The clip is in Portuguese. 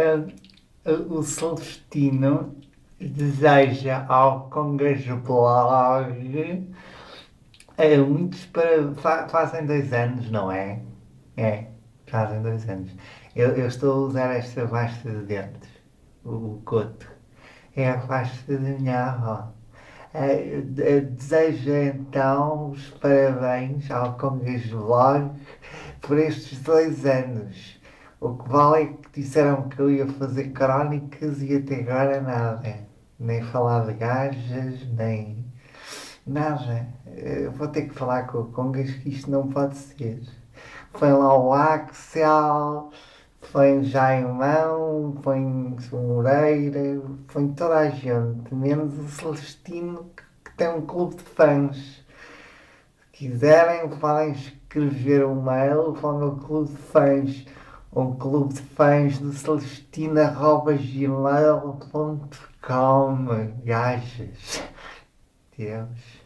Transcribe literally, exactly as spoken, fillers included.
Uh, o Celestino deseja ao Congas Blog uh, muitos para. Fa, fazem dois anos, não é? É, fazem dois anos. Eu, eu estou a usar esta pasta de dentes, o, o coto. É a pasta da minha avó. Uh, de- desejo então os parabéns ao Congas Vlog por estes dois anos. O que vale é que disseram que eu ia fazer crónicas e até agora nada. Nem falar de gajas, nem nada. Eu vou ter que falar com o Congas que isto não pode ser. Foi lá o Axel, foi o Jaimão, foi o Moreira, foi toda a gente, menos o Celestino que, que tem um clube de fãs. Se quiserem, podem escrever um mail para o meu clube de fãs. Um clube de fãs do Celestino arroba gmail ponto com. Gajas. Deus.